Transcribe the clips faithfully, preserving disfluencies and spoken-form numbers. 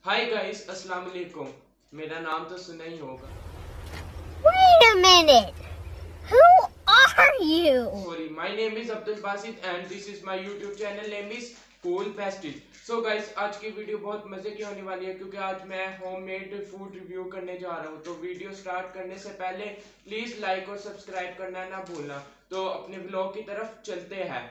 Hi guys, अस्सलाम वालेकुम। मेरा नाम तो सुना ही होगा। Wait a minute. Who are you? Sorry, my name is Abdul Basit and this is my YouTube channel name is cool besties. So guys, आज की वीडियो बहुत मजे की होने वाली है क्योंकि आज मैं होममेड फूड रिव्यू करने जा रहा हूँ। तो वीडियो स्टार्ट करने से पहले प्लीज लाइक और सब्सक्राइब करना ना भूलना। तो अपने ब्लॉग की तरफ चलते हैं।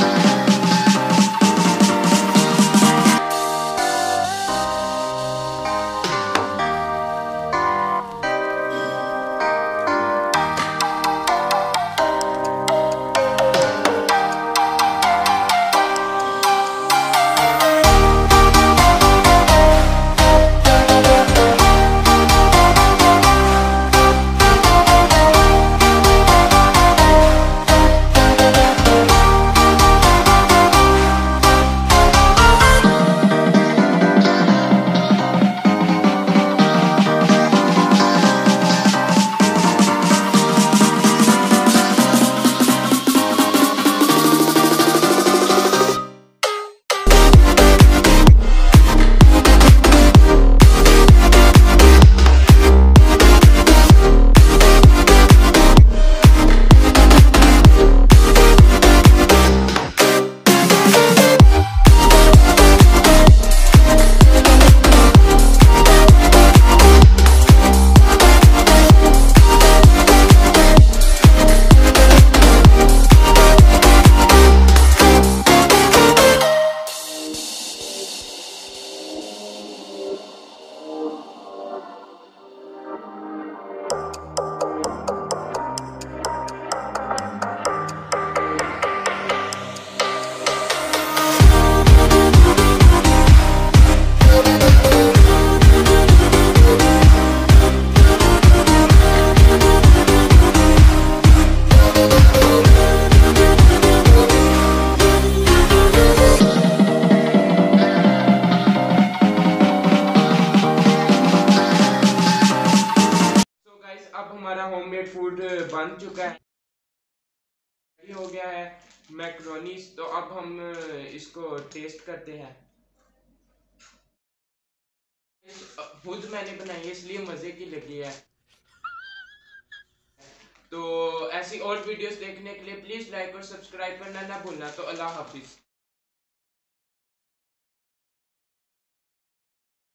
अब हमारा होममेड फूड बन चुका है, रेडी हो गया है मैक्रोनी। तो अब हम इसको टेस्ट करते हैं। खुद मैंने बनाई है इसलिए मजे की लगी है। तो ऐसी और वीडियोस देखने के लिए प्लीज लाइक और सब्सक्राइब करना ना भूलना। तो अल्लाह हाफिज।